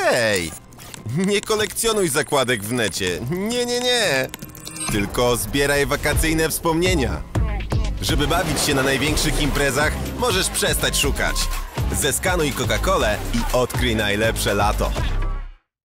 Hej! Nie kolekcjonuj zakładek w necie. Nie, nie, nie! Tylko zbieraj wakacyjne wspomnienia. Żeby bawić się na największych imprezach, możesz przestać szukać. Zeskanuj Coca-Colę i odkryj najlepsze lato.